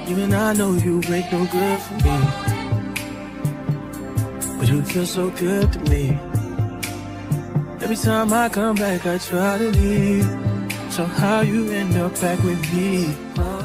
Even I know you ain't no good for me, but you feel so good to me. Every time I come back, I try to leave. So how you end up back with me?